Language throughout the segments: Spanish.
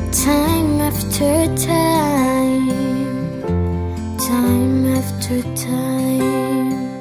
Time after time, time after time.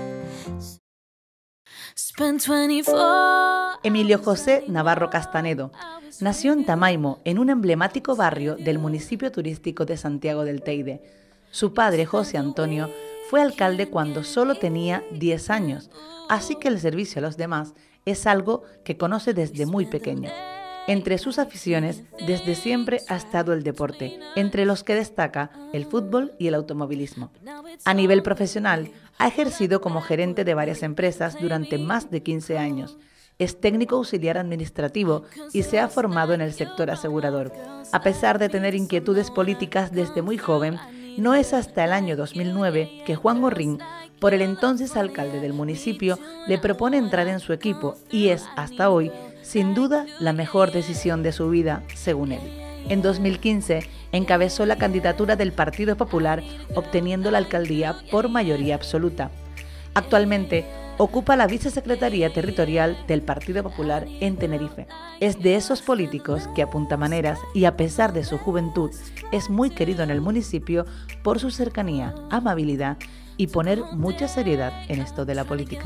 Spent 24. Emilio José Navarro Castanedo nació en Tamaimo, en un emblemático barrio del municipio turístico de Santiago del Teide. Su padre, José Antonio, fue alcalde cuando solo tenía 10 años, así que el servicio a los demás es algo que conoce desde muy pequeño. Entre sus aficiones, desde siempre ha estado el deporte, entre los que destaca el fútbol y el automovilismo. A nivel profesional, ha ejercido como gerente de varias empresas durante más de 15 años. Es técnico auxiliar administrativo y se ha formado en el sector asegurador. A pesar de tener inquietudes políticas desde muy joven, no es hasta el año 2009 que Juan Gorrín, por el entonces alcalde del municipio, le propone entrar en su equipo y es, hasta hoy, sin duda, la mejor decisión de su vida, según él. En 2015, encabezó la candidatura del Partido Popular, obteniendo la alcaldía por mayoría absoluta. Actualmente, ocupa la vicesecretaría territorial del Partido Popular en Tenerife. Es de esos políticos que apunta maneras y, a pesar de su juventud, es muy querido en el municipio por su cercanía, amabilidad y poner mucha seriedad en esto de la política.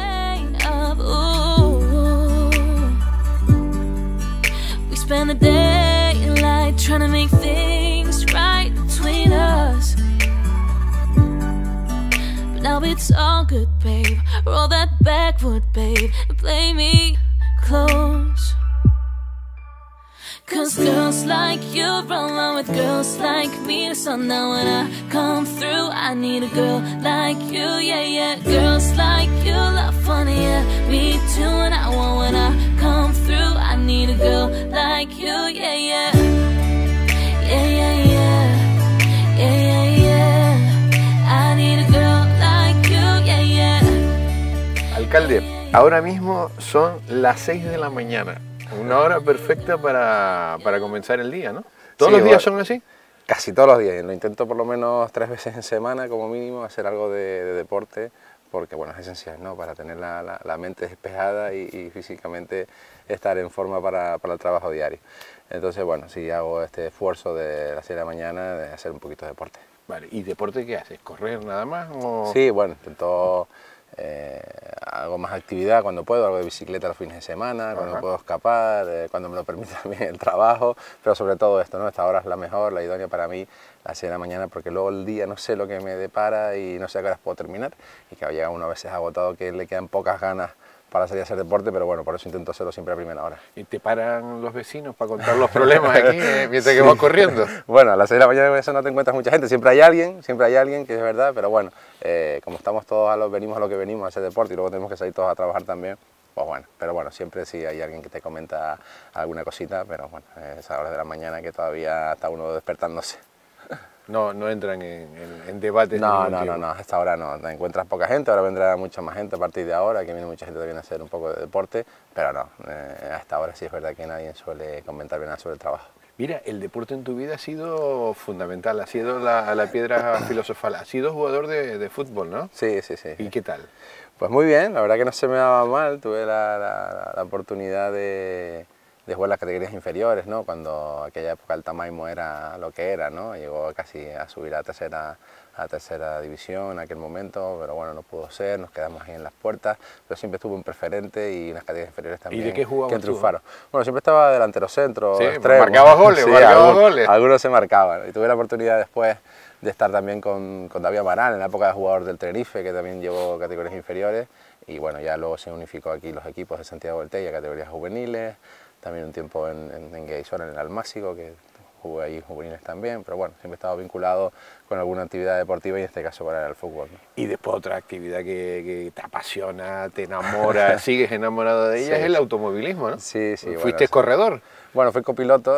Spend the daylight trying to make things right between us. But now it's all good, babe. Roll that backward, babe, and play me close. Cause girls like you run along with girls like me. So now when I come through, I need a girl like you, yeah, yeah. Girls like you love funny, yeah, me too. And I want when I come through, I need a girl like you, yeah, yeah. Yeah, yeah, yeah. Yeah, yeah, yeah. I need a girl like you, yeah, yeah. Alcalde, ahora mismo son las 6 de la mañana. Una hora perfecta para comenzar el día, ¿no? ¿Todos los días son así? Casi todos los días. Lo intento por lo menos 3 veces en semana, como mínimo, hacer algo de deporte, porque bueno, es esencial, ¿no? Para tener la mente despejada y físicamente estar en forma para el trabajo diario. Entonces, bueno, sí hago este esfuerzo de las 6 de la mañana de hacer un poquito de deporte. Vale, ¿y deporte qué haces? ¿Correr nada más? O... Sí, bueno, intento... hago más actividad cuando puedo, algo de bicicleta los fines de semana, cuando puedo escapar, cuando me lo permite también el trabajo, pero sobre todo esto, ¿no? Esta hora es la mejor, la idónea para mí, las 6 de la mañana, porque luego el día no sé lo que me depara y no sé a qué horas puedo terminar, y que llega uno a veces agotado, que le quedan pocas ganas para salir a hacer deporte, pero bueno, por eso intento hacerlo siempre a primera hora. ¿Y te paran los vecinos para contar los problemas aquí mientras que vas corriendo? Bueno, a las 6 de la mañana eso no te encuentras mucha gente, siempre hay alguien que es verdad, pero bueno, como estamos todos venimos a lo que venimos a hacer deporte y luego tenemos que salir todos a trabajar también, pues bueno, pero bueno, siempre sí hay alguien que te comenta alguna cosita, pero bueno, es a horas de la mañana que todavía está uno despertándose. No entran en debate. No, hasta ahora no, te encuentras poca gente, ahora vendrá mucha más gente a partir de ahora, que viene mucha gente también a hacer un poco de deporte, pero no, hasta ahora sí es verdad que nadie suele comentar bien sobre el trabajo. Mira, el deporte en tu vida ha sido fundamental, ha sido la piedra filosofal, has sido jugador de fútbol, ¿no? Sí. ¿Y qué tal? Pues muy bien, la verdad que no se me daba mal, tuve la oportunidad de jugar en las categorías inferiores, ¿no? Cuando aquella época el Tamaimo era lo que era, ¿no? Llegó casi a subir a tercera división en aquel momento, pero bueno, no pudo ser, nos quedamos ahí en las puertas, pero siempre estuve un preferente y en las categorías inferiores también. ¿Y de qué jugabas que triunfaron. Bueno, siempre estaba delantero centro, sí, extremo. ¿Marcabas goles? Sí, Goles. Algunos se marcaban. Y tuve la oportunidad después de estar también con David Amaral, en la época de jugador del Tenerife, que también llevó categorías inferiores, y bueno, ya luego se unificó aquí los equipos de Santiago del Teide, categorías juveniles, también un tiempo en Gueisora, en el Almácigo, que jugué ahí juveniles también, pero bueno, siempre he estado vinculado con alguna actividad deportiva y en este caso para el fútbol, ¿no? Y después otra actividad que te apasiona, te enamora, sigues enamorado de ella, sí, es el automovilismo, ¿no? Sí. ¿Fuiste corredor? Bueno, fui copiloto,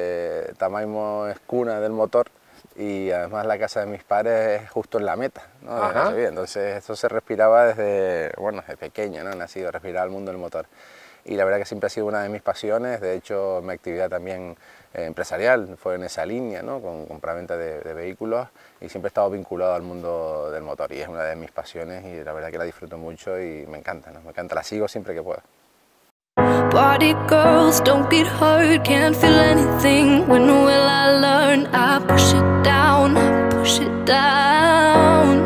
Tamaimo es cuna del motor y además la casa de mis padres es justo en la meta, ¿no? Entonces esto se respiraba desde pequeño, ¿no? Nacido, respirar el mundo del motor. Y la verdad que siempre ha sido una de mis pasiones, de hecho mi actividad también empresarial fue en esa línea, ¿no? Con compraventa de vehículos, y siempre he estado vinculado al mundo del motor y es una de mis pasiones y la verdad que la disfruto mucho y me encanta, ¿no? Me encanta, la sigo siempre que puedo. body girls, don't get hurt, can't feel anything. When will I learn? I push it down, push it down.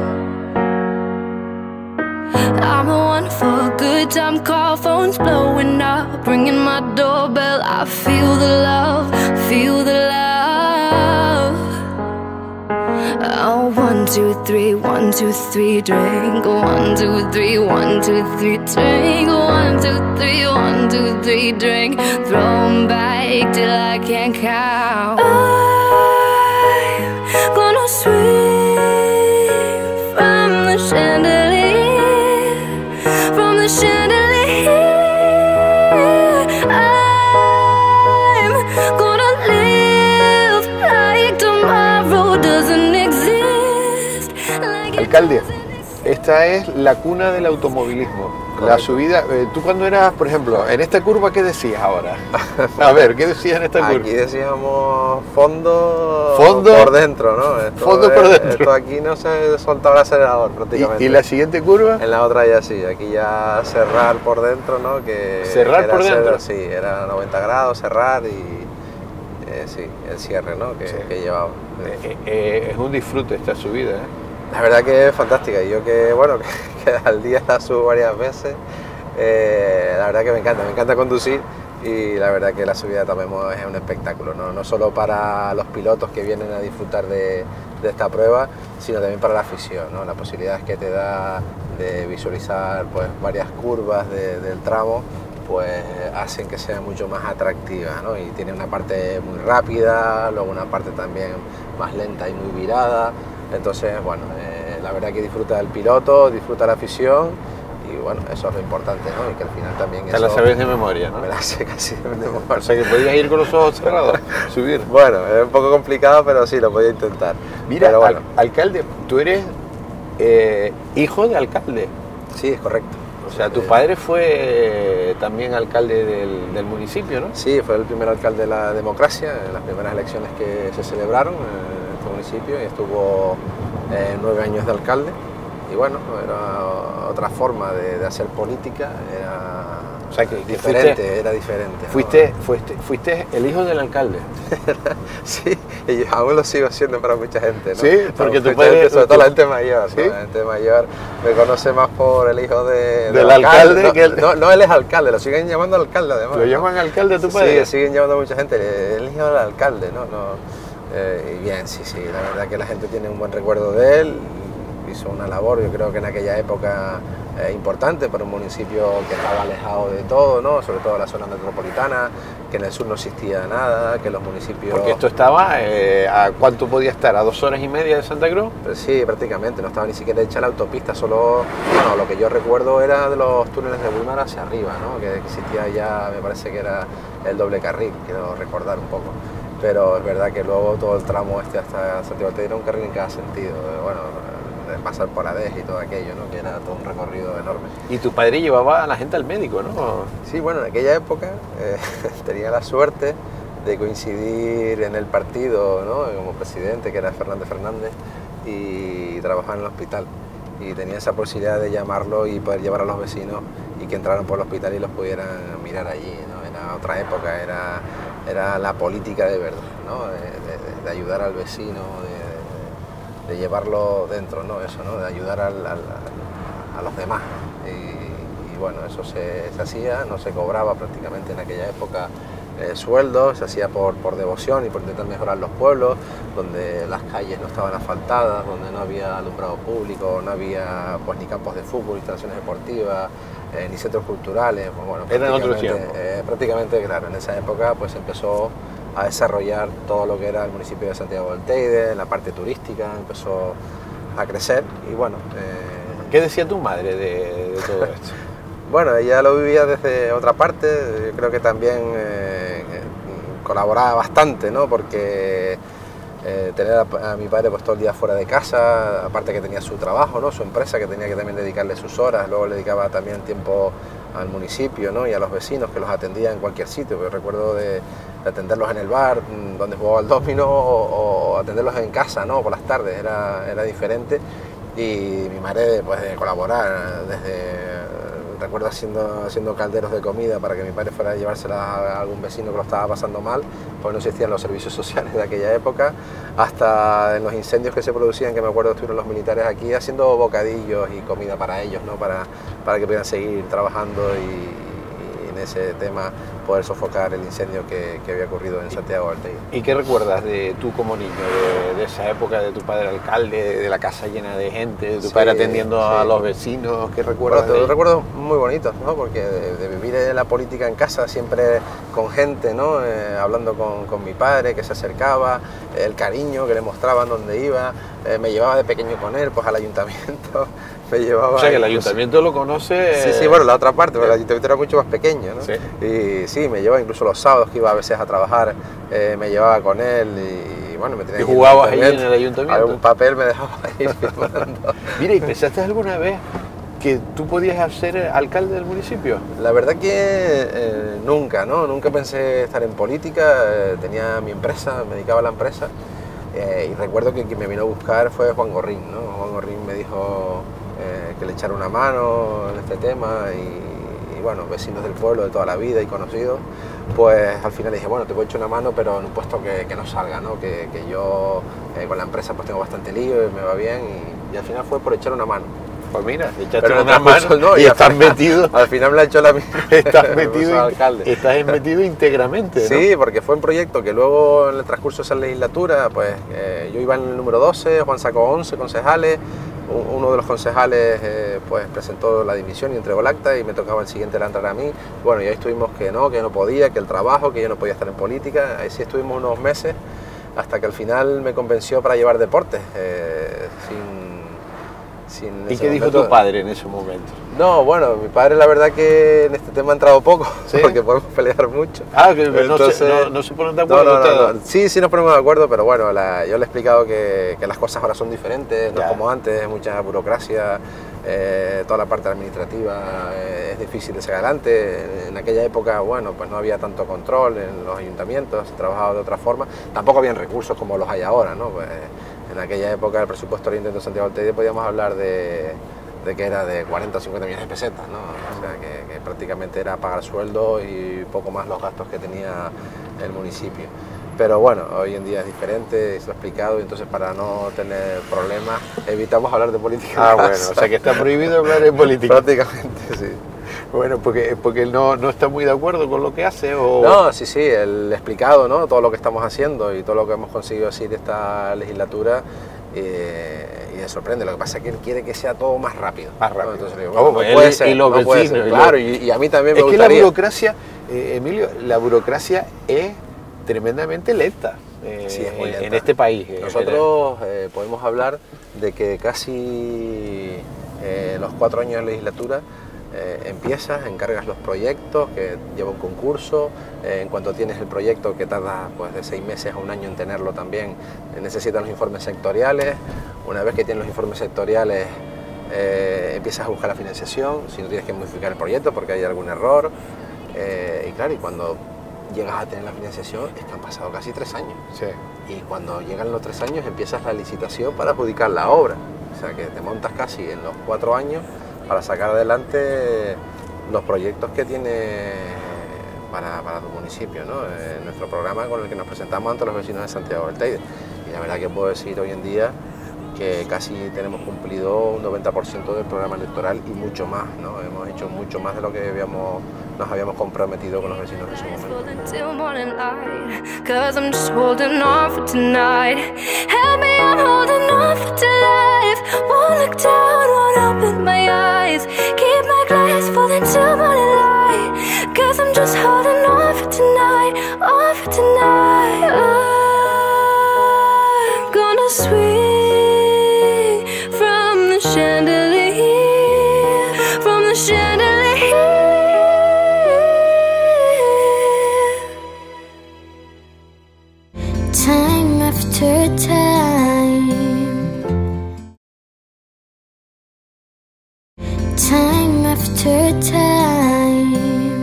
I'm the one for a good time call, phone's blowing up, ringing my doorbell. I feel the love, feel the love. Oh, 1, 2, 3, 1, 2, 3, drink. 1, 2, 3, 1, 2, 3, drink. 1, 2, 3, 1, 2, 3, drink. Throw 'em back till I can't count. I'm gonna swing from the chandelier, from the chandelier. I'm gonna live like tomorrow doesn't exist. Alcalde, esta es la cuna del automovilismo. La subida, tú cuando eras, por ejemplo, en esta curva, ¿qué decías ahora? A ver, ¿qué decías en esta curva? Aquí decíamos fondo, ¿Fondo? Por dentro, ¿no? Fondo por dentro. Esto aquí no se soltaba el acelerador prácticamente. ¿Y la siguiente curva? En la otra ya sí, aquí ya cerrar por dentro, ¿no? ¿Cerrar era por dentro? Sí, era 90 grados, cerrar y sí, el cierre, ¿no? Que llevaba. Es un disfrute esta subida, ¿eh? La verdad que es fantástica, y yo que, bueno, que al día la subo varias veces, la verdad que me encanta conducir, y la verdad que la subida de Tamemo es un espectáculo, no solo para los pilotos que vienen a disfrutar de esta prueba, sino también para la afición, ¿no? Las posibilidades que te da de visualizar pues, varias curvas del tramo, pues hacen que sea mucho más atractiva, ¿no? Y tiene una parte muy rápida, luego una parte también más lenta y muy virada. Entonces, bueno, la verdad que disfruta el piloto, disfruta la afición, y bueno, eso es lo importante, ¿no? Y que al final también Te la sabes de memoria, ¿no? Me la sé casi de memoria. O sea, que podías ir con los ojos cerrados, subir. Bueno, es un poco complicado, pero sí, lo podía intentar. Mira, pero bueno. alcalde, tú eres hijo de alcalde. Sí, es correcto. O sea, tu padre fue también alcalde del municipio, ¿no? Sí, fue el primer alcalde de la democracia, en las primeras elecciones que se celebraron en este municipio, y estuvo 9 años de alcalde. Y bueno, era otra forma de hacer política, o sea, que era diferente. Fuiste el hijo del alcalde. Sí, y yo aún lo sigo haciendo para mucha gente, ¿no? Sí, porque tu padre, padre... sobre todo la gente mayor, ¿Sí? ¿no? La gente mayor me conoce más por el hijo del alcalde. No, que él... no, él es alcalde, lo siguen llamando alcalde además. ¿Lo llaman alcalde a tu padre? Sí, siguen llamando a mucha gente, el hijo del alcalde, ¿no? Y bien, sí, la verdad que la gente tiene un buen recuerdo de él. Hizo una labor, yo creo que en aquella época importante para un municipio que estaba alejado de todo, ¿no? Sobre todo la zona metropolitana, que en el sur no existía nada, que los municipios... Porque esto estaba, ¿a cuánto podía estar? ¿A 2 horas y media de Santa Cruz? Pues sí, prácticamente, no estaba ni siquiera hecha la autopista, solo, bueno, lo que yo recuerdo era de los túneles de Wilmar hacia arriba, ¿no? Que existía ya, me parece que era el doble carril, quiero recordar un poco. Pero es verdad que luego todo el tramo hasta Santiago del Teide era un carril en cada sentido, bueno, de pasar por Adés y todo aquello, ¿no? Que era todo un recorrido enorme. Y tu padre llevaba a la gente al médico, ¿no? Sí, bueno, en aquella época tenía la suerte de coincidir en el partido, ¿no? Como presidente, que era Fernández Fernández, y trabajaba en el hospital. Y tenía esa posibilidad de llamarlo y poder llevar a los vecinos y que entraran por el hospital y los pudieran mirar allí, ¿no? Era otra época, era la política de verdad, ¿no? De ayudar al vecino, de llevarlo dentro, ¿no? Eso, ¿no? De ayudar a los demás. Y bueno, eso se hacía, no se cobraba prácticamente en aquella época sueldo, se hacía por devoción y por intentar mejorar los pueblos, donde las calles no estaban asfaltadas, donde no había alumbrado público, no había pues ni campos de fútbol, instalaciones deportivas, ni centros culturales. Pues, bueno, era en otro tiempo. Prácticamente, claro, en esa época pues empezó a desarrollar todo lo que era el municipio de Santiago del Teide, la parte turística empezó a crecer y bueno... ¿Qué decía tu madre de todo esto? Bueno, ella lo vivía desde otra parte, yo creo que también colaboraba bastante, ¿no? Porque tener a mi padre pues todo el día fuera de casa, aparte que tenía su trabajo, ¿no? Su empresa, que tenía que también dedicarle sus horas, luego le dedicaba también tiempo al municipio, ¿no? Y a los vecinos que los atendía en cualquier sitio. Yo recuerdo de atenderlos en el bar donde jugaba al dominó o atenderlos en casa, ¿no? Por las tardes, era diferente. Y mi madre pues de colaborar desde recuerdo haciendo calderos de comida para que mi padre fuera a llevárselas a algún vecino que lo estaba pasando mal, pues no existían los servicios sociales de aquella época, hasta en los incendios que se producían, que me acuerdo que estuvieron los militares aquí haciendo bocadillos y comida para ellos, ¿no? Para que pudieran seguir trabajando y en ese tema poder sofocar el incendio que había ocurrido en Santiago del Teide. ¿Y qué recuerdas de tú como niño, de esa época, de tu padre alcalde, de la casa llena de gente, de tu padre atendiendo a los vecinos? ¿Qué recuerdas? Bueno, recuerdos muy bonitos, ¿no? Porque de vivir la política en casa, siempre con gente, ¿no? Hablando con mi padre, que se acercaba, el cariño que le mostraban donde iba, me llevaba de pequeño con él pues al ayuntamiento. Me llevaba, o sea que el ayuntamiento lo conoce... Sí, bueno, la otra parte, pero el ayuntamiento era mucho más pequeño, ¿no? Sí. Y sí, me llevaba incluso los sábados que iba a veces a trabajar, me llevaba con él y bueno, me tenía... ¿Y jugabas ahí en el ayuntamiento? Algún papel me dejaba ahí firmando. Mira, ¿y pensaste alguna vez que tú podías ser alcalde del municipio? La verdad que nunca, ¿no? Nunca pensé estar en política, tenía mi empresa, me dedicaba a la empresa y recuerdo que quien me vino a buscar fue Juan Gorrín, ¿no? Juan Gorrín me dijo que le echara una mano en este tema y bueno, vecinos del pueblo de toda la vida y conocidos, pues al final dije, bueno, te voy a echar una mano, pero en un puesto que no salga, ¿no? Que yo con la empresa pues tengo bastante lío y me va bien y al final fue por echar una mano. Pues mira, echaste una mano no, y estás metido... Al final me la echó la mía. Estás metido íntegramente, ¿no? Sí, porque fue un proyecto que luego en el transcurso de esa legislatura, pues yo iba en el número 12, Juan sacó 11 concejales, uno de los concejales pues presentó la dimisión y entregó el acta y me tocaba el siguiente la entrar a mí. Bueno, y ahí estuvimos que no podía, que el trabajo, que yo no podía estar en política. Ahí sí estuvimos unos meses hasta que al final me convenció para llevar deportes. ¿Y qué dijo tu padre en ese momento? No, bueno, mi padre la verdad que en este tema ha entrado poco, ¿sí? Porque podemos pelear mucho. Ah, que entonces, no se ponen de acuerdo. No. Sí nos ponemos de acuerdo, pero bueno, yo le he explicado que las cosas ahora son diferentes, no es como antes, mucha burocracia, toda la parte administrativa es difícil de sacar adelante. En aquella época, bueno, pues no había tanto control en los ayuntamientos, se trabajaba de otra forma, tampoco habían recursos como los hay ahora, ¿no? Pues, en aquella época el presupuesto del Ayuntamiento de Santiago del Teide podíamos hablar de que era de 40 o 50 millones de pesetas, ¿no? O sea, que prácticamente era pagar sueldo y poco más los gastos que tenía el municipio. Pero bueno, hoy en día es diferente, se lo he explicado, y entonces para no tener problemas evitamos hablar de política. Ah, bueno, o sea que está prohibido hablar de política. Prácticamente, sí. Bueno, porque él no está muy de acuerdo con lo que hace, ¿o...? No, sí, él ha explicado, ¿no? Todo lo que estamos haciendo y todo lo que hemos conseguido así de esta legislatura y le sorprende. Lo que pasa es que él quiere que sea todo más rápido. Más rápido. ¿no? Entonces digo, bueno, no puede ser, y los vecinos. Claro, y a mí también me gustaría. Es que la burocracia, Emilio, la burocracia es tremendamente lenta. Sí, es muy lenta. En este país. Nosotros podemos hablar de que casi los 4 años de legislatura empiezas, encargas los proyectos, que lleva un concurso, en cuanto tienes el proyecto que tarda pues, de 6 meses a un año en tenerlo también, necesitan los informes sectoriales. Una vez que tienes los informes sectoriales empiezas a buscar la financiación, si no tienes que modificar el proyecto porque hay algún error, y claro, y cuando llegas a tener la financiación es que han pasado casi 3 años. Sí. Y cuando llegan los 3 años empiezas la licitación para adjudicar la obra, o sea que te montas casi en los 4 años para sacar adelante los proyectos que tiene para tu municipio, ¿no? Nuestro programa con el que nos presentamos ante los vecinos de Santiago del Teide. Y la verdad que puedo decir hoy en día que casi tenemos cumplido un 90% del programa electoral y mucho más, ¿no? Hemos hecho mucho más de lo que nos habíamos comprometido con los vecinos en su momento. Time after time, time after time.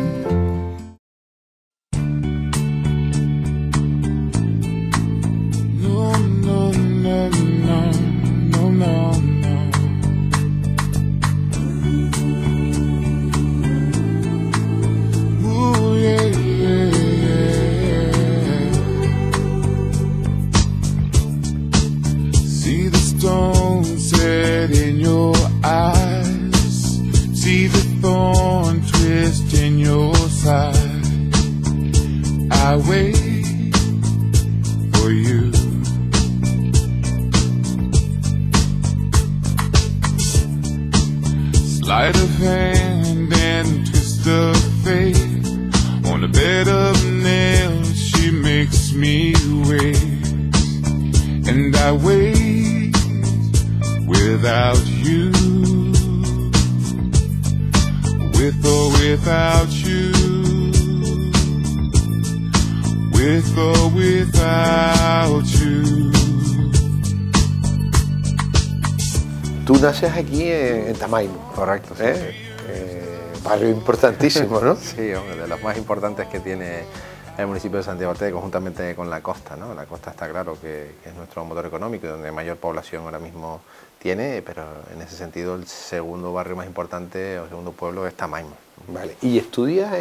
No, no, no, no, no, no, no. for you. Sleight of hand and twist of fate. On a bed of nails, she makes me wait. And I wait without you. With or without you. With or without you. Tú naces aquí en Tamaimo. Correcto, sí. Barrio importantísimo, ¿no? Sí, hombre, de los más importantes que tiene el municipio de Santiago del Teide, conjuntamente con la costa, ¿no? La costa está claro que es nuestro motor económico y donde mayor población ahora mismo tiene, pero en ese sentido el segundo barrio más importante o segundo pueblo es Tamaimo. Vale. ¿Y estudias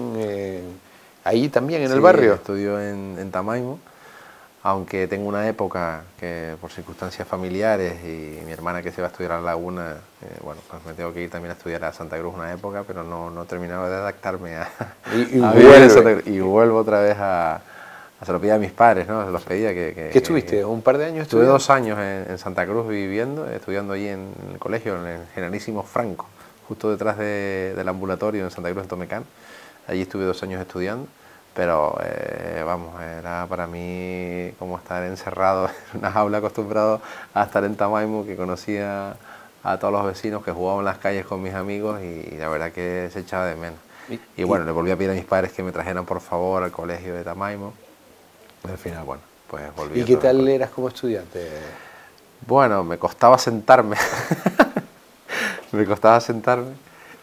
ahí también, en el barrio? Estudio en Tamaimo, aunque tengo una época que por circunstancias familiares y mi hermana que se va a estudiar a La Laguna, bueno, pues me tengo que ir también a estudiar a Santa Cruz una época, pero no terminaba de adaptarme a vivir en Santa Cruz. Y vuelvo otra vez se lo pedía a mis padres, ¿no? Se los pedía que ¿Qué estuviste? ¿Un par de años estuve estudiando? 2 años en Santa Cruz viviendo, estudiando allí en el colegio, en el Generalísimo Franco, justo detrás del ambulatorio en Santa Cruz de Tomecán. Allí estuve 2 años estudiando. Pero, vamos, era para mí como estar encerrado en una jaula, acostumbrado a estar en Tamaimo, que conocía a todos los vecinos, que jugaba en las calles con mis amigos y la verdad que se echaba de menos. Y bueno, le volví a pedir a mis padres que me trajeran por favor al colegio de Tamaimo. Y al final, bueno, pues volví. ¿Y qué tal eras como estudiante? Bueno, me costaba sentarme. Me costaba sentarme.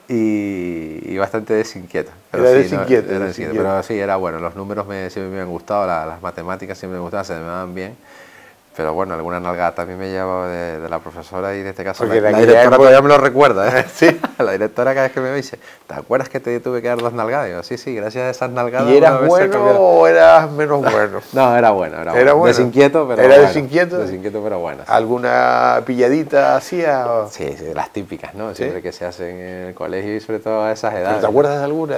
Y bastante desinquieto. Era desinquieto. Pero sí, era bueno. Los números siempre me han gustado, las matemáticas siempre me gustaban, se me daban bien. Pero bueno, alguna nalgada también me llevaba de la profesora y en este caso la directora todavía me lo recuerda, ¿eh? Sí. La directora cada vez que me dice, ¿te acuerdas que te tuve que dar 2 nalgadas? Y yo, sí, gracias a esas nalgadas. ¿Y eras bueno o eras menos bueno? No, era bueno. Bueno. Desinquieto, pero ¿Era bueno. desinquieto? Desinquieto, pero bueno. Sí. ¿Alguna pilladita hacía? Sí, las típicas, ¿no? ¿Sí? Siempre que se hacen en el colegio y sobre todo a esas edades. ¿Te acuerdas de alguna?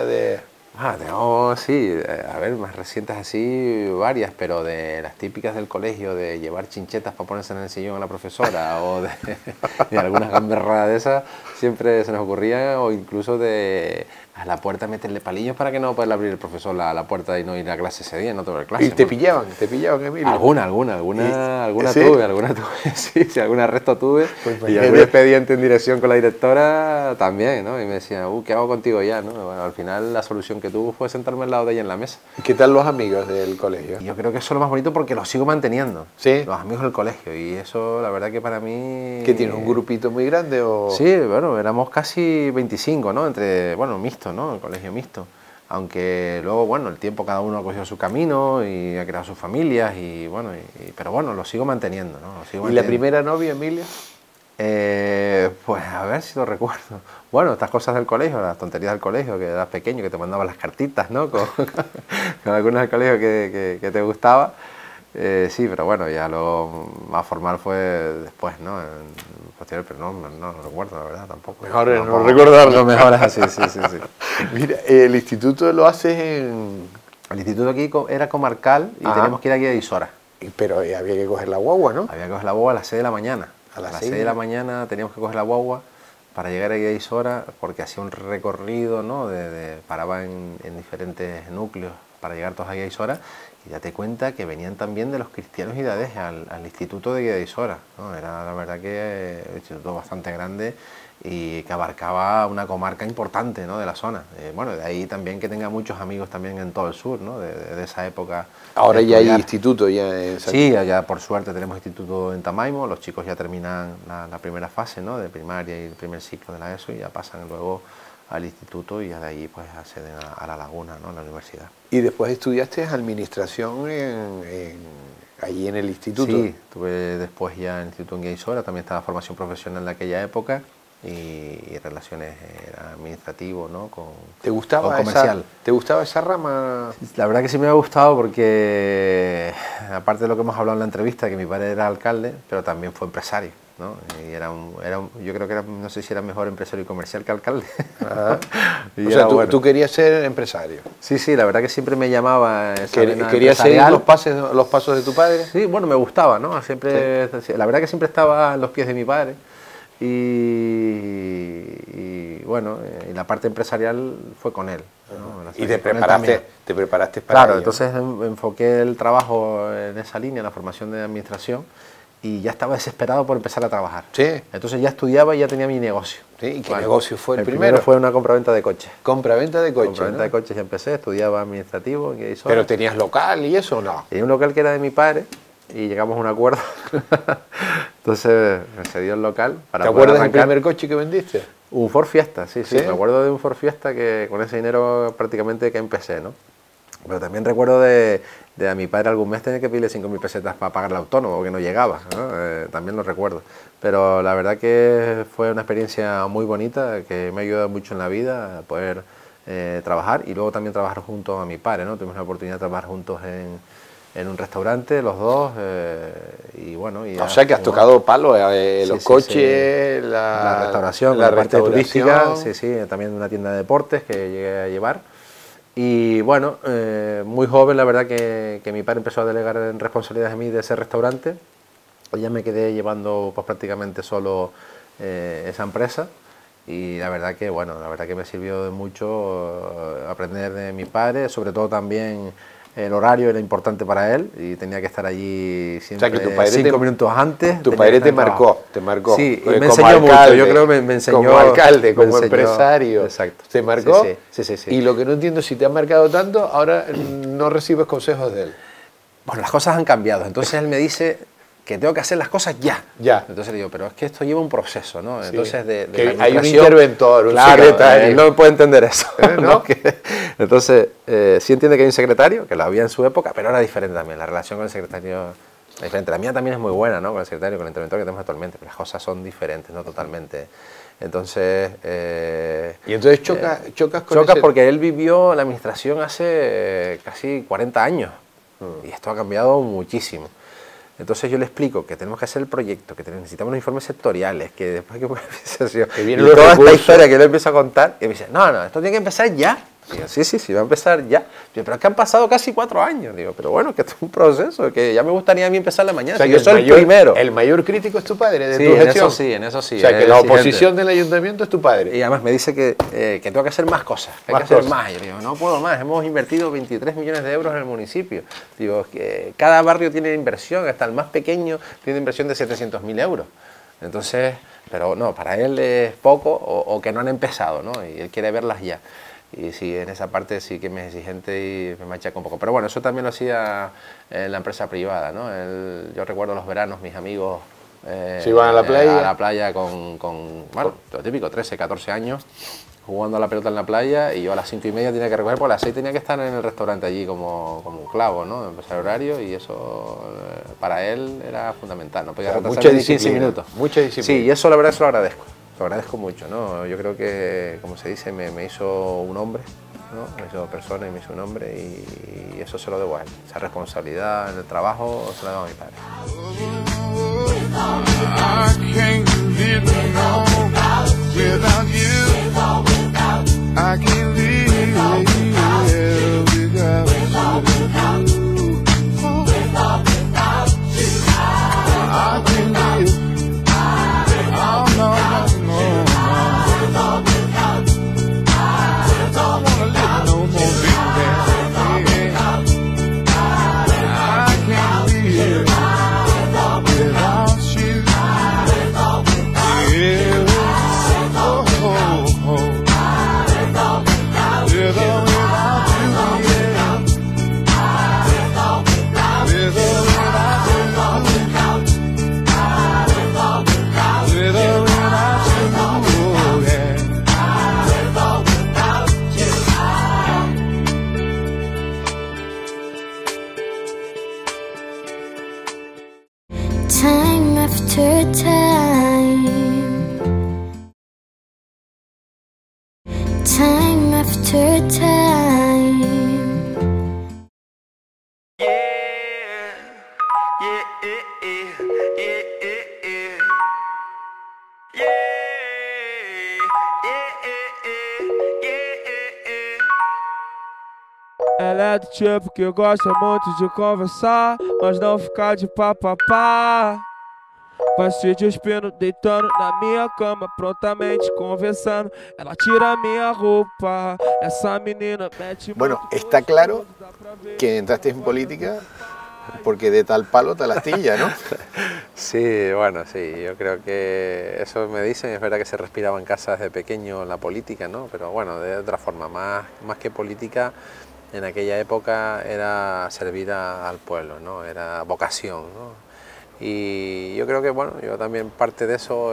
Sí, a ver, más recientes así, varias, pero de las típicas del colegio, de llevar chinchetas para ponerse en el sillón a la profesora o de algunas gamberradas de esas, siempre se nos ocurría, o incluso de a la puerta meterle palillos para que no pueda abrir el profesor la puerta y no ir a clase ese día, no tomar clase. ¿Y te pillaban, Emilio? Alguna ¿Sí? tuve, sí, algún arresto tuve, Pues y algún expediente en dirección con la directora también, ¿no? Y me decía, ¿qué hago contigo ya? ¿no? Bueno, al final la solución que tuve fue sentarme al lado de ella en la mesa. ¿Y qué tal los amigos del colegio? Y yo creo que eso es lo más bonito porque los sigo manteniendo, ¿Sí? Los amigos del colegio, y eso la verdad que para mí... ¿Que tienes un grupito muy grande o...? Sí, bueno, éramos casi 25, ¿no? Mixto, ¿no? El colegio mixto. Aunque luego, bueno, el tiempo cada uno ha cogido su camino y ha creado sus familias y bueno, pero bueno, lo sigo manteniendo, ¿no? ¿Y la primera novia, Emilio? Pues a ver si lo recuerdo. Bueno, estas cosas del colegio, las tonterías del colegio, que eras pequeño, que te mandaban las cartitas, ¿no? Con algunas del colegio que te gustaba. Sí, pero bueno, ya lo más formal fue después, ¿no? Posterior, pero no lo recuerdo, la verdad, tampoco. Mejor es no recordarlo. Lo mejor es así, sí. Mira, el instituto lo haces en... El instituto aquí era comarcal y teníamos que ir aquí a Isora. Pero había que coger la guagua, ¿no? Había que coger la guagua a las 6 de la mañana. A las 6 de la mañana teníamos que coger la guagua para llegar aquí a Isora, porque hacía un recorrido, ¿no? Paraba en diferentes núcleos para llegar todos aquí a Isora. Y date cuenta que venían también de los cristianos y de ADEGE al instituto de Guiadisora, ¿no? Era la verdad que un instituto bastante grande y que abarcaba una comarca importante, ¿no? De la zona. Bueno, de ahí también que tenga muchos amigos también en todo el sur, ¿no? De esa época. Ahora ya hay instituto ya en Santiago. Sí, ya por suerte tenemos instituto en Tamaimo, los chicos ya terminan la primera fase, ¿no? De primaria y el primer ciclo de la ESO y ya pasan luego al instituto y ya de ahí pues acceden a La Laguna, ¿no? En la universidad. Y después estudiaste administración allí en el instituto. Sí, tuve después ya en el instituto en Guiadisora, también estaba formación profesional en aquella época y relaciones, era administrativo, ¿no? ¿Te gustaba con comercial. ¿Te gustaba esa rama? La verdad que sí me ha gustado porque, aparte de lo que hemos hablado en la entrevista, que mi padre era alcalde, pero también fue empresario, ¿no? Y yo creo que era, no sé si era mejor empresario y comercial que alcalde. O sea, tú querías ser empresario. Sí, sí, la verdad que siempre me llamaba esa vena ¿Querías seguir empresarial. los pasos de tu padre? Sí, bueno, me gustaba, ¿no? Siempre, sí. La verdad que siempre estaba en los pies de mi padre. Y bueno, y la parte empresarial fue con él, ¿no? Y te preparaste para claro, ello. entonces enfoqué el trabajo en esa línea, la formación de administración, y ya estaba desesperado por empezar a trabajar. Sí. Entonces ya estudiaba y ya tenía mi negocio. Sí, ¿y qué negocio fue el primero? primero? Fue una compraventa de coches. Compraventa de coches. Compraventa de coches ya empecé, estudiaba administrativo. ¿Pero tenías local y eso o no? Tenía un local que era de mi padre y llegamos a un acuerdo. Entonces me cedió el local para ¿Te poder acuerdas del arrancar. primer coche que vendiste? Un Ford Fiesta, sí, ¿Sí? me acuerdo de un Ford Fiesta que con ese dinero prácticamente que empecé, ¿no? Pero también recuerdo de a mi padre algún mes tener que pedirle 5.000 pesetas para pagar el autónomo, porque no llegaba, ¿no? También lo recuerdo. Pero la verdad que fue una experiencia muy bonita, que me ha ayudado mucho en la vida a poder trabajar y luego también trabajar junto a mi padre, ¿no? Tuvimos la oportunidad de trabajar juntos en un restaurante, los dos, y bueno... Y o sea que has tocado palo, los coches, sí. La restauración, la parte turística, sí, también una tienda de deportes que llegué a llevar. Y bueno, muy joven la verdad que mi padre empezó a delegar en responsabilidades a mí de ese restaurante. Ya me quedé llevando pues prácticamente solo esa empresa. Y la verdad que bueno, la verdad que me sirvió de mucho aprender de mi padre, sobre todo también el horario era importante para él y tenía que estar allí siempre, o sea, que tu padre 5 minutos antes. Tu padre te marcó. Sí, y me enseñó alcalde, mucho, yo creo que me enseñó. Como alcalde, como empresario. Exacto. ¿Te marcó? Sí. Y lo que no entiendo, si te ha marcado tanto, ahora no recibes consejos de él. Bueno, las cosas han cambiado, entonces él me dice que tengo que hacer las cosas ya. Entonces le digo, pero es que esto lleva un proceso, ¿no? Entonces que hay un interventor, un secretario. Él no puede entender eso, ¿no? Entonces, sí entiende que hay un secretario, que lo había en su época, pero era diferente también. La relación con el secretario es diferente. La mía también es muy buena, ¿no? Con el secretario, con el interventor que tenemos actualmente, pero las cosas son diferentes, ¿no? Totalmente. Entonces... y entonces chocas con Chocas porque él vivió la administración hace casi 40 años y esto ha cambiado muchísimo. Entonces yo le explico que tenemos que hacer el proyecto, que necesitamos los informes sectoriales, que después que viene toda esta historia que yo le empiezo a contar, y me dice, no, esto tiene que empezar ya. Digo, sí, va a empezar ya. Digo, pero es que han pasado casi 4 años. Digo, pero bueno, que esto es un proceso, que ya me gustaría a mí empezar la mañana. O sea, si yo soy el primero. El mayor crítico es tu padre, de sí, tu gestión. En eso sí. O sea, que la oposición del ayuntamiento es tu padre. Y además me dice que tengo que hacer más cosas, que hay que hacer más. Yo digo, no puedo más, hemos invertido 23 millones de euros en el municipio. Digo, que cada barrio tiene inversión, hasta el más pequeño tiene inversión de 700.000 euros. Entonces, pero no, para él es poco o que no han empezado, ¿no? Y él quiere verlas ya. Y sí, en esa parte sí que me es exigente y me machaca un poco. Pero bueno, eso también lo hacía en la empresa privada, ¿no? Yo recuerdo los veranos, mis amigos... ¿Se iban a la playa? A la playa con bueno, lo típico, 13, 14 años, jugando a la pelota en la playa, y yo a las 5:30 tenía que recoger, por las 6 tenía que estar en el restaurante allí como un clavo, ¿no? Empezar el horario, y eso para él era fundamental, no podía retrasarme ni 15 minutos. Mucha disciplina. Sí, y eso la verdad se lo agradezco. Lo agradezco mucho, ¿no? Yo creo que, como se dice, me hizo un hombre, ¿no? Me hizo persona y me hizo un hombre, y eso se lo debo a él. Esa responsabilidad en el trabajo se la debo a mi padre. I can't live no without you. I can't live without you. I can't live. Oh no. I don't wanna live no more, baby. I can't live without you. Yeah. Time after time Ela é do tipo que gosta muito de conversar, mas não ficar de papapá. Vai se despindo, deitando na minha cama, prontamente conversando. Ela tira minha roupa, essa menina mete... Bueno, está claro que entraste en política porque de tal palo tal astilla, ¿no? Sí, bueno, sí, yo creo que eso me dicen, es verdad que se respiraba en casa desde pequeño la política, ¿no? Pero bueno, de otra forma, más que política, en aquella época era servir al pueblo, ¿no? Era vocación, ¿no? Y yo creo que, bueno, yo también parte de eso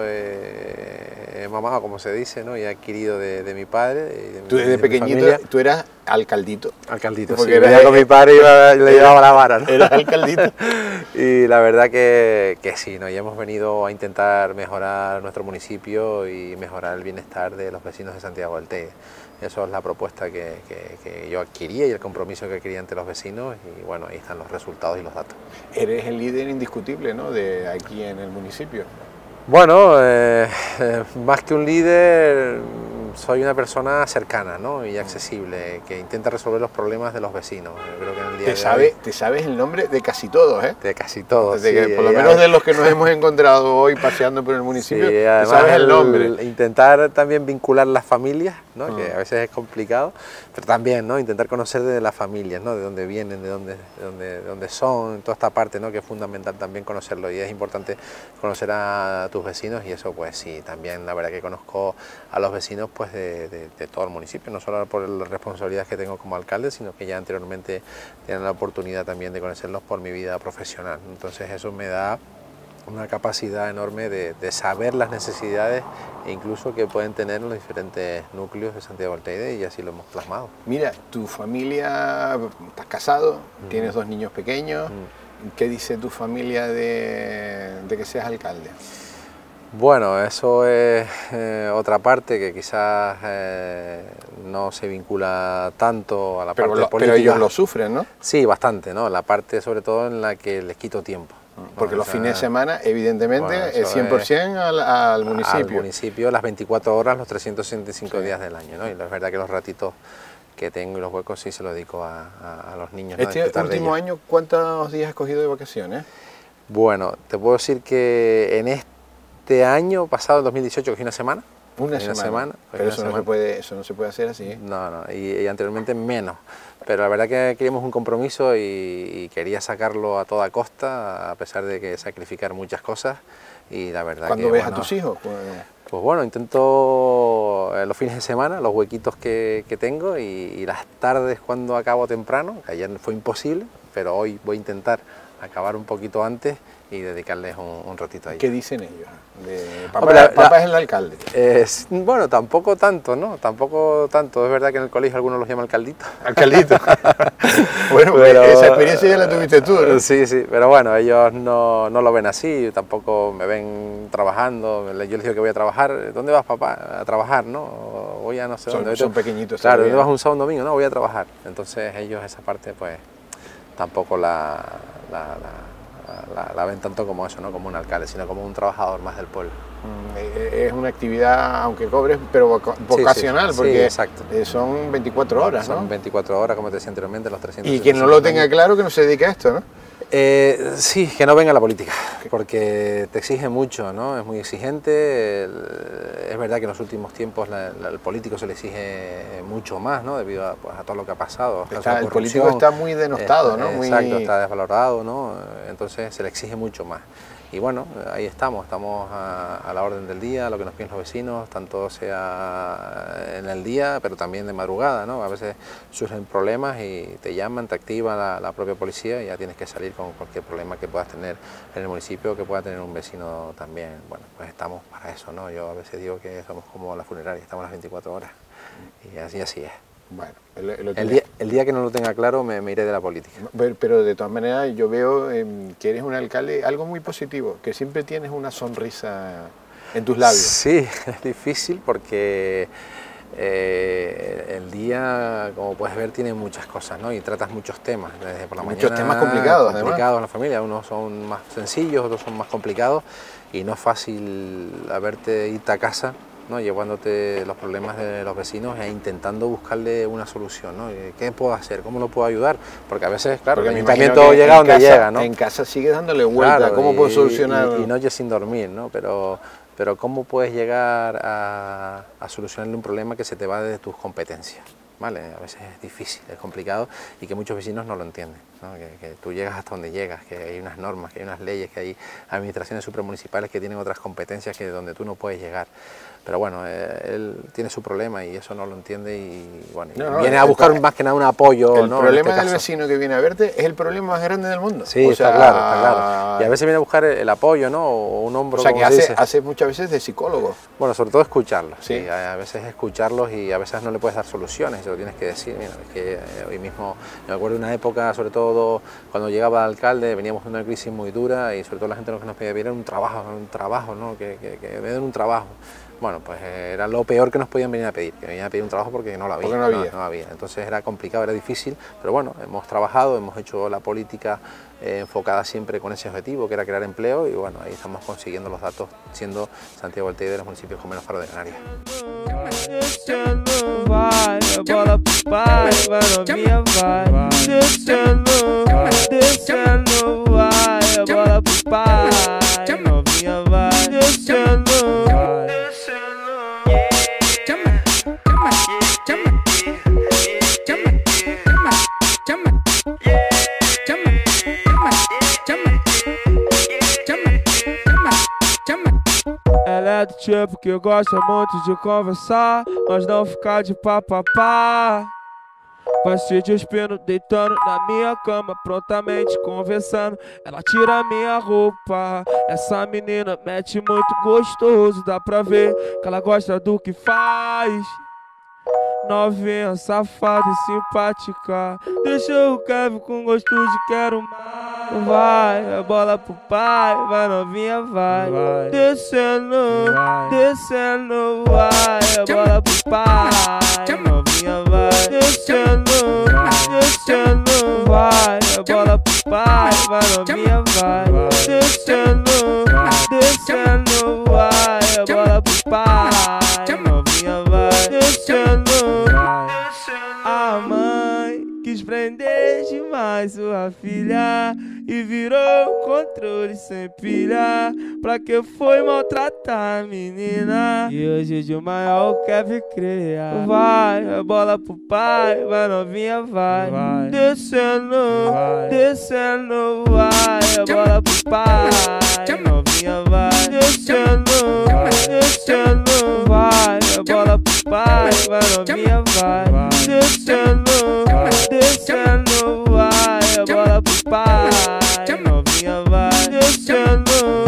he mamado, como se dice, ¿no? Y he adquirido de mi padre. Tú desde pequeñito, tú eras alcaldito. Alcaldito, porque sí. Era con mi padre le llevaba la vara, ¿no? Eras alcaldito. Y la verdad que sí, ¿no? Y hemos venido a intentar mejorar nuestro municipio y mejorar el bienestar de los vecinos de Santiago del Teide. Eso es la propuesta que yo adquiría y el compromiso que adquiría ante los vecinos, y bueno, ahí están los resultados y los datos. Eres el líder indiscutible, ¿no?, de aquí en el municipio. Bueno, más que un líder, soy una persona cercana, ¿no?, y accesible, que intenta resolver los problemas de los vecinos. Yo creo que en el día te sabes el nombre de casi todos, ¿eh? De casi todos, sí, por lo ya, menos de los que nos hemos encontrado hoy paseando por el municipio, sí, te sabes el nombre. Intentar también vincular las familias, ¿no? Que a veces es complicado, pero también, ¿no?, intentar conocer de las familias, ¿no?, de dónde vienen, de dónde son, toda esta parte, ¿no?, que es fundamental también conocerlo, y es importante conocer a tus vecinos, y eso pues sí, también la verdad que conozco a los vecinos pues de todo el municipio, no solo por las responsabilidades que tengo como alcalde, sino que ya anteriormente tenía la oportunidad también de conocerlos por mi vida profesional. Entonces eso me da una capacidad enorme de saber las necesidades e incluso que pueden tener los diferentes núcleos de Santiago del Teide, y así lo hemos plasmado. Mira, tu familia, estás casado, tienes 2 niños pequeños, ¿qué dice tu familia de que seas alcalde? Bueno, eso es otra parte que quizás no se vincula tanto a la parte política. Pero ellos lo sufren, ¿no? Sí, bastante, ¿no? La parte sobre todo en la que les quito tiempo. Porque los fines de semana, evidentemente, es 100% al municipio. Al municipio, las 24 horas, los 365 días del año, ¿no? Y es verdad que los ratitos que tengo y los huecos sí se los dedico a los niños, ¿no? Este último año, ¿cuántos días has cogido de vacaciones? Bueno, te puedo decir que en este año pasado, el 2018, cogí una semana. Una semana. Pero eso no se puede hacer así, ¿eh? No, y anteriormente menos. Pero la verdad que queríamos un compromiso y quería sacarlo a toda costa, a pesar de que sacrificar muchas cosas. Y la verdad ¿Cuándo ves a tus hijos? Pues bueno, intento los fines de semana, los huequitos que tengo, y las tardes cuando acabo temprano, que ayer fue imposible, pero hoy voy a intentar acabar un poquito antes y dedicarles un ratito ahí. ¿Qué dicen ellos? Papá es el alcalde. Bueno, tampoco tanto, ¿no? Tampoco tanto. Es verdad que en el colegio algunos los llaman alcaldito. Alcaldito. Bueno, pero esa experiencia ya la tuviste tú, ¿no? Sí, pero bueno, ellos no lo ven así, tampoco me ven trabajando. Yo les digo que voy a trabajar. ¿Dónde vas, papá? A trabajar, ¿no? O voy a no sé dónde. Son pequeñitos. Claro, ¿dónde vas un sábado, un domingo? No, voy a trabajar. Entonces ellos esa parte, pues, tampoco la ven tanto como eso, no como un alcalde, sino como un trabajador más del pueblo. Es una actividad, aunque cobres, pero vocacional, sí, porque exacto. Son 24 horas, ¿no? Son 24 horas, como te decía anteriormente, los 300. Y quien no lo tenga claro, que no se dedique a esto, ¿no? Sí, que no venga a la política, porque te exige mucho, ¿no? Es muy exigente. Es verdad que en los últimos tiempos el político se le exige mucho más, ¿no? Debido a todo lo que ha pasado. El político está muy denostado, ¿no? Exacto, está desvalorado, ¿no? Entonces se le exige mucho más. Y bueno, ahí estamos a la orden del día, lo que nos piden los vecinos, tanto sea en el día, pero también de madrugada, ¿no? A veces surgen problemas y te llaman, te activa la propia policía y ya tienes que salir con cualquier problema que puedas tener en el municipio o que pueda tener un vecino también. Bueno, pues estamos para eso, ¿no? Yo a veces digo que somos como la funeraria, estamos las 24 horas y así es. Bueno, el día que no lo tenga claro me iré de la política. Pero de todas maneras yo veo que eres un alcalde, algo muy positivo, que siempre tienes una sonrisa en tus labios. Sí, es difícil porque el día, como puedes ver, tiene muchas cosas, ¿no? Y tratas muchos temas, desde por la mañana. Muchos temas complicados, en la familia, unos son más sencillos, otros son más complicados, y no es fácil irte a casa ¿no? Llevándote los problemas de los vecinos e intentando buscarle una solución, ¿no? ¿Qué puedo hacer? ¿Cómo lo puedo ayudar? Porque a veces, claro, el ayuntamiento llega donde llega, ¿no? En casa sigue dándole vuelta, claro, ¿cómo puedo solucionar? Y noches sin dormir, ¿no? Pero ¿cómo puedes llegar a solucionarle un problema que se te va de tus competencias? ¿Vale? A veces es difícil, es complicado y que muchos vecinos no lo entienden, ¿no? Que tú llegas hasta donde llegas, que hay unas normas, que hay unas leyes, que hay administraciones supramunicipales que tienen otras competencias que donde tú no puedes llegar. Pero bueno, él tiene su problema y eso no lo entiende y bueno, viene a buscar más que nada un apoyo. El problema del vecino que viene a verte es el problema más grande del mundo. Sí, está claro. Y a veces viene a buscar el apoyo, ¿no? O un hombro. O sea, que hace muchas veces de psicólogo. Bueno, sobre todo escucharlos. Sí. Sí, a veces escucharlos y a veces no le puedes dar soluciones, se lo tienes que decir. Mira, es que hoy mismo, me acuerdo de una época, sobre todo cuando llegaba el alcalde, veníamos de una crisis muy dura y sobre todo la gente lo que nos pedía era un trabajo, ¿no? Que me den un trabajo. Bueno, pues era lo peor que nos podían venir a pedir, que venían a pedir un trabajo porque no lo había. No había. Entonces era complicado, era difícil, pero bueno, hemos trabajado, hemos hecho la política enfocada siempre con ese objetivo, que era crear empleo, y bueno, ahí estamos consiguiendo los datos, siendo Santiago del Teide de los municipios con menos paro de Canarias. Ela é do tipo que gosta muito de conversar, mas não ficar de papapá. Vai se despindo, deitando na minha cama, prontamente conversando. Ela tira minha roupa. Essa menina mete muito gostoso, dá pra ver que ela gosta do que faz. Novinha, safada e simpática, deixa o Kevin com gosto de quero mais. Vai, a bola pro pai, vai novinha, vai. Descendo, descendo, vai, a bola pro pai, novinha, vai. Descendo, descendo, vai, a bola pro pai, vai novinha, vai. Descendo, descendo, vai, a bola pro pai, novinha, vai. Descendo. A mãe quis prender demais sua filha e virou controle sem pilha. Pra que foi maltratar a menina? E hoje de maior quer crer. Vai, a bola pro pai, vai novinha, vai. Descendo, descendo, vai, a bola pro pai, novinha, vai. Descendo, descendo, vai, a bola pro pai, vai novinha, vai. Descendo, descendo, vai, a bola pro pai, novinha, vai. Descendo.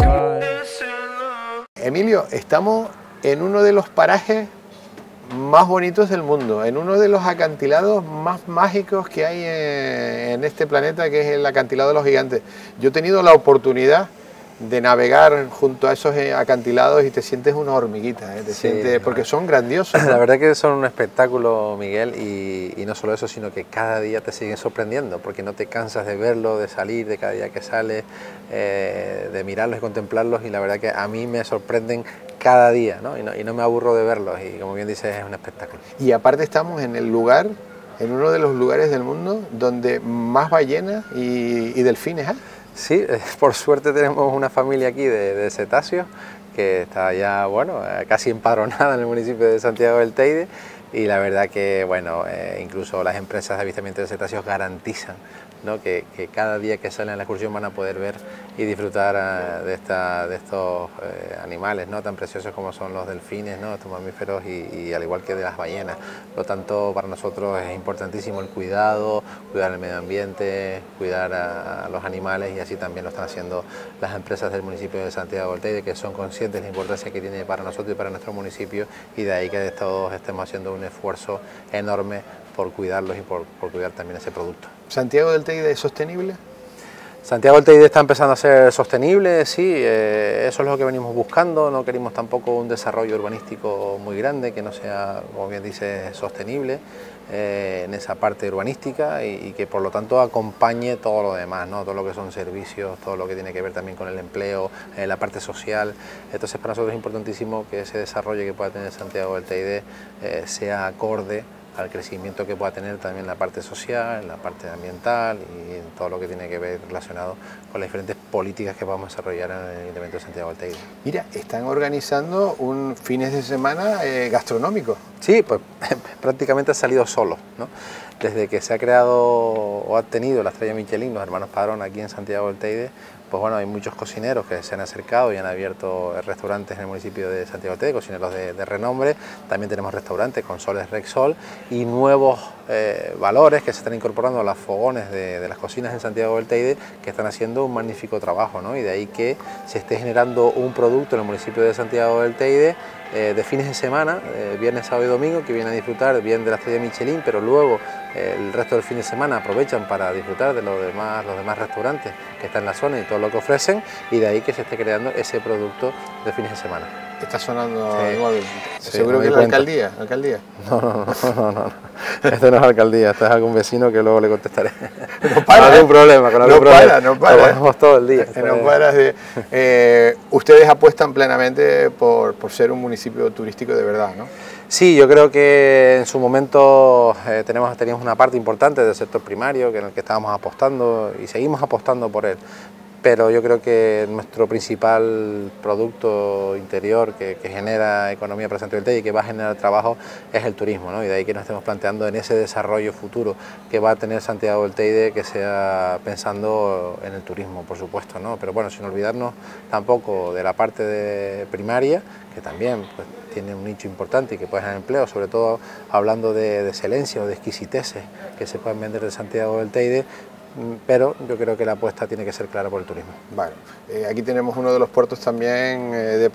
Emilio, estamos en uno de los parajes más bonitos del mundo, en uno de los acantilados más mágicos que hay en este planeta, que es el acantilado de los gigantes. Yo he tenido la oportunidad de navegar junto a esos acantilados y te sientes una hormiguita, te sientes, porque son grandiosos, ¿no? La verdad que son un espectáculo, Miguel, y no solo eso, sino que cada día te siguen sorprendiendo, porque no te cansas de verlo, de salir, de cada día que sales, de mirarlos y contemplarlos, y la verdad que a mí me sorprenden cada día, ¿no? Y no me aburro de verlos, y como bien dices, es un espectáculo. Y aparte estamos en el lugar, en uno de los lugares del mundo donde más ballenas y delfines hay. Sí, por suerte tenemos una familia aquí de cetáceos que está ya, bueno, casi empadronada en el municipio de Santiago del Teide, y la verdad que, bueno, incluso las empresas de avistamiento de cetáceos garantizan, ¿no? que cada día que salen a la excursión van a poder ver y disfrutar de estos animales, ¿no? Tan preciosos como son los delfines, ¿no? Estos mamíferos, y al igual que de las ballenas. Por lo tanto, para nosotros es importantísimo el cuidar el medio ambiente, cuidar a los animales, y así también lo están haciendo las empresas del municipio de Santiago del Teide, que son conscientes de la importancia que tiene para nosotros y para nuestro municipio, y de ahí que todos estemos haciendo un esfuerzo enorme por cuidarlos y por cuidar también ese producto. ¿Santiago del Teide es sostenible? Santiago del Teide está empezando a ser sostenible, sí, eso es lo que venimos buscando. No queremos tampoco un desarrollo urbanístico muy grande, que no sea, como bien dice, sostenible. en esa parte urbanística y que por lo tanto acompañe todo lo demás, ¿no? Todo lo que son servicios, todo lo que tiene que ver también con el empleo, la parte social. Entonces para nosotros es importantísimo que ese desarrollo que pueda tener Santiago del Teide sea acorde al crecimiento que pueda tener también la parte social, la parte ambiental y en todo lo que tiene que ver relacionado con las diferentes políticas que vamos a desarrollar en el Ayuntamiento de Santiago del Teide. Mira, están organizando un fines de semana gastronómico. Sí, pues prácticamente ha salido solo, ¿no? Desde que se ha creado o ha tenido la estrella Michelin, los hermanos Padrón aquí en Santiago del Teide, pues bueno, hay muchos cocineros que se han acercado y han abierto restaurantes en el municipio de Santiago del Teide, cocineros de renombre. También tenemos restaurantes con Soles Rexol y nuevos valores que se están incorporando a los fogones de las cocinas en Santiago del Teide, que están haciendo un magnífico trabajo, ¿no? Y de ahí que se esté generando un producto en el municipio de Santiago del Teide de fines de semana, viernes, sábado y domingo, que vienen a disfrutar bien de la estrella Michelin, pero luego el resto del fin de semana aprovechan para disfrutar de los demás restaurantes que están en la zona y todo lo que ofrecen, y de ahí que se esté creando ese producto de fines de semana. Está sonando sí. igual. Sí, Seguro que es la alcaldía. No. Esto no es alcaldía, esto es algún vecino que luego le contestaré. No para, algún problema, con algún problema. No para. Lo todo el día. No paras de, ustedes apuestan plenamente por ser un municipio turístico de verdad, ¿no? Sí, yo creo que en su momento teníamos una parte importante del sector primario en el que estábamos apostando y seguimos apostando por él. Pero yo creo que nuestro principal producto interior que genera economía para Santiago del Teide y que va a generar trabajo es el turismo, ¿no? Y de ahí que nos estemos planteando en ese desarrollo futuro que va a tener Santiago del Teide, que sea pensando en el turismo, por supuesto, ¿no? Pero bueno, sin olvidarnos tampoco de la parte primaria, que también pues, tiene un nicho importante y que puede generar empleo, sobre todo hablando de excelencia o de exquisiteces que se pueden vender de Santiago del Teide. Pero yo creo que la apuesta tiene que ser clara por el turismo. Bueno, aquí tenemos uno de los puertos también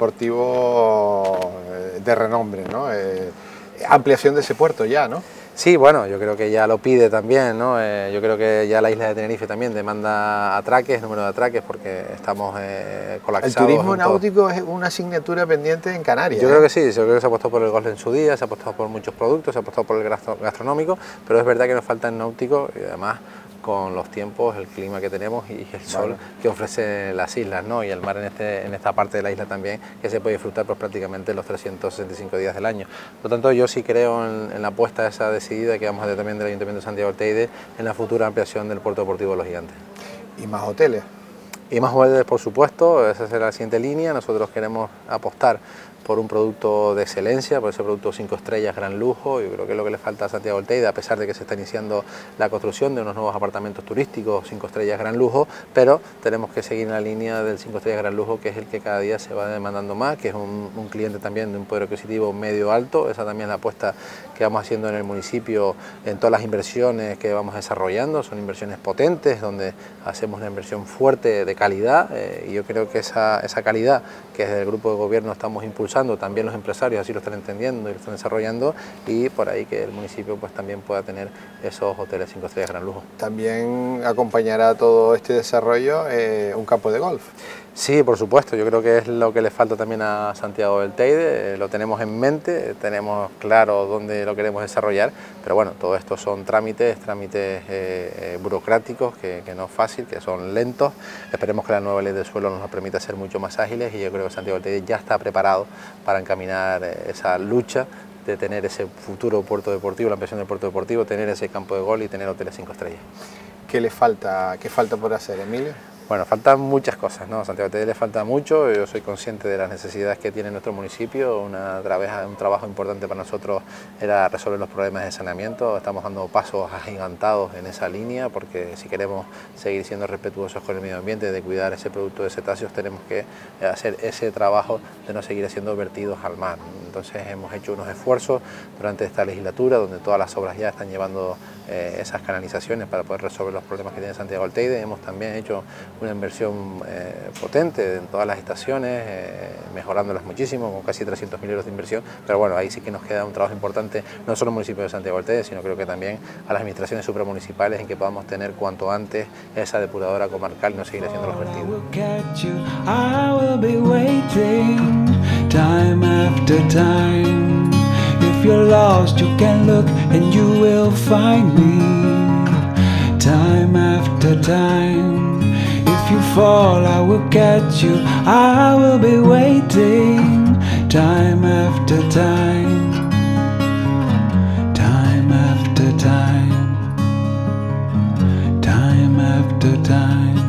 deportivos de renombre, ¿no? Ampliación de ese puerto ya, ¿no? Sí, bueno, yo creo que ya lo pide también, ¿no? Yo creo que ya la isla de Tenerife también demanda atraques, número de atraques, porque estamos colapsados. El turismo náutico es una asignatura pendiente en Canarias. Yo creo que sí, yo creo que se ha apostado por el golf en su día, se ha apostado por muchos productos, se ha apostado por el gastronómico, pero es verdad que nos falta el náutico y además con los tiempos, el clima que tenemos y el sol que ofrecen las islas, ¿no? Y el mar en esta parte de la isla también, que se puede disfrutar pues, prácticamente los 365 días del año. Por lo tanto, yo sí creo en la apuesta esa decidida que vamos a hacer también del Ayuntamiento de Santiago del Teide en la futura ampliación del puerto deportivo de los Gigantes. ¿Y más hoteles? Y más hoteles, por supuesto, esa será la siguiente línea. Nosotros queremos apostar por un producto de excelencia, por ese producto 5 estrellas, gran lujo. Yo creo que es lo que le falta a Santiago del Teide, a pesar de que se está iniciando la construcción de unos nuevos apartamentos turísticos, 5 estrellas, gran lujo, pero tenemos que seguir en la línea del 5 estrellas, gran lujo, que es el que cada día se va demandando más, que es un cliente también de un poder adquisitivo medio alto. Esa también es la apuesta que vamos haciendo en el municipio, en todas las inversiones que vamos desarrollando. Son inversiones potentes, donde hacemos una inversión fuerte de calidad, y yo creo que esa calidad que desde el grupo de gobierno estamos impulsando, también los empresarios así lo están entendiendo y lo están desarrollando, y por ahí que el municipio pues también pueda tener esos hoteles 5 estrellas gran lujo. También acompañará todo este desarrollo un campo de golf. Sí, por supuesto, yo creo que es lo que le falta también a Santiago del Teide, lo tenemos en mente, tenemos claro dónde lo queremos desarrollar, pero bueno, todo esto son trámites burocráticos que no es fácil, que son lentos. Esperemos que la nueva ley del suelo nos permita ser mucho más ágiles, y yo creo que Santiago del Teide ya está preparado para encaminar esa lucha de tener ese futuro puerto deportivo, la ampliación del puerto deportivo, tener ese campo de golf y tener hoteles 5 estrellas. ¿Qué le falta? ¿Qué falta por hacer, Emilio? Bueno, faltan muchas cosas, ¿no? A Santiago del Teide le falta mucho, yo soy consciente de las necesidades que tiene nuestro municipio. Un trabajo importante para nosotros era resolver los problemas de saneamiento. Estamos dando pasos agigantados en esa línea, porque si queremos seguir siendo respetuosos con el medio ambiente, de cuidar ese producto de cetáceos, tenemos que hacer ese trabajo de no seguir haciendo vertidos al mar. Entonces hemos hecho unos esfuerzos durante esta legislatura, donde todas las obras ya están llevando esas canalizaciones para poder resolver los problemas que tiene Santiago del Teide. Hemos también hecho una inversión potente en todas las estaciones, mejorándolas muchísimo, con casi 300.000 euros de inversión, pero bueno, ahí sí que nos queda un trabajo importante, no solo al municipio de Santiago del Teide, sino creo que también a las administraciones supramunicipales, en que podamos tener cuanto antes esa depuradora comarcal y no seguir haciendo los vertidos. Time after time, if If you're lost, you can look and you will find me. Time after time. If you fall, I will catch you. I will be waiting. Time after time. Time after time. Time after time.